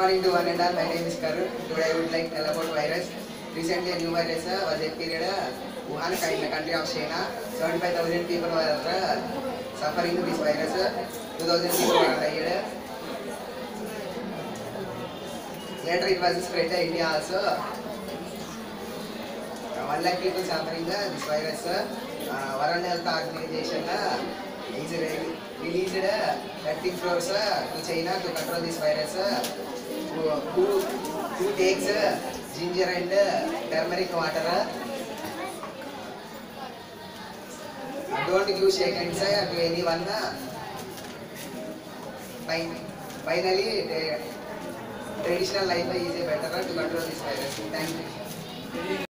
morning to one and all. My name is Karun. Today I would like to tell about virus. Recently, a new virus was appeared Wuhan in the country of China. 75,000 people were suffering this virus. 2,000 people were died. Later, it was spread to India also. 1 lakh people suffering this virus. World Health Organization is released 30 crores to China to control this virus. Who takes ginger and turmeric water. Don't give shake hands to anyone. Finally, traditional life is better to control this virus. Thank you.